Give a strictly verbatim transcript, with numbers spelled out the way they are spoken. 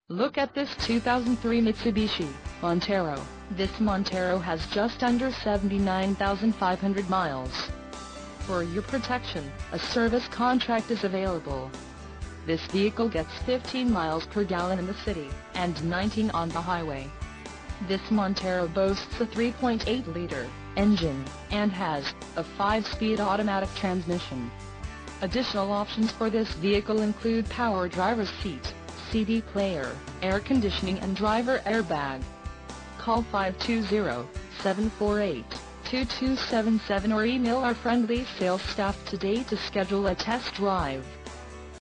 Look at this two thousand three Mitsubishi Montero. This Montero has just under seventy-nine thousand five hundred miles. For your protection, a service contract is available. This vehicle gets fifteen miles per gallon in the city, and nineteen on the highway. This Montero boasts a three point eight liter engine, and has a five speed automatic transmission. Additional options for this vehicle include power driver's seat, C D player, air conditioning and driver airbag. Call five two zero, seven four eight, two two seven seven or email our friendly sales staff today to schedule a test drive.